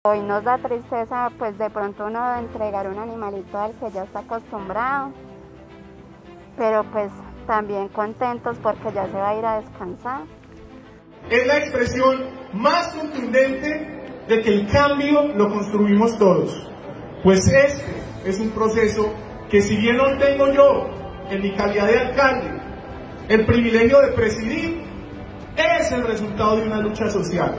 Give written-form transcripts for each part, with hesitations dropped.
Hoy nos da tristeza pues de pronto uno entregar un animalito al que ya está acostumbrado, pero pues también contentos porque ya se va a ir a descansar. Es la expresión más contundente de que el cambio lo construimos todos, pues este es un proceso que, si bien no tengo yo, en mi calidad de alcalde, el privilegio de presidir, es el resultado de una lucha social.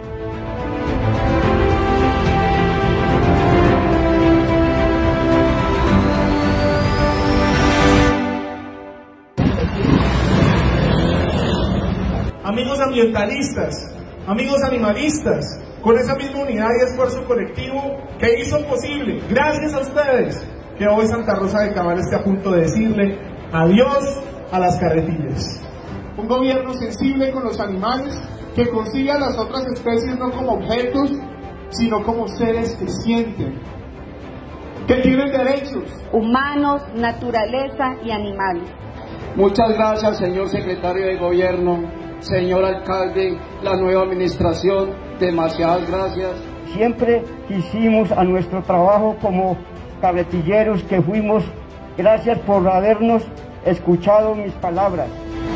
Amigos ambientalistas, amigos animalistas, con esa misma unidad y esfuerzo colectivo que hizo posible, gracias a ustedes, que hoy Santa Rosa de Cabal esté a punto de decirle adiós a las carretillas. Un gobierno sensible con los animales, que consiga a las otras especies no como objetos, sino como seres que sienten, que tienen derechos humanos, naturaleza y animales. Muchas gracias, señor secretario de Gobierno, señor alcalde, la nueva administración, demasiadas gracias. Siempre quisimos a nuestro trabajo como carretilleros que fuimos. Gracias por habernos escuchado mis palabras.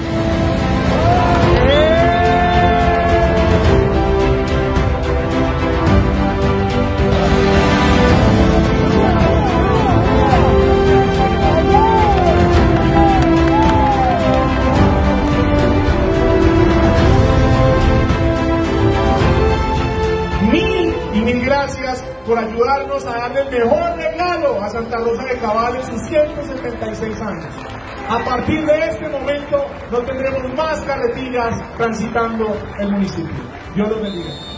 Mil gracias por ayudarnos a darle el mejor regalo a Santa Rosa de Cabal en sus 176 años. A partir de este momento no tendremos más carretillas transitando el municipio. Dios los bendiga.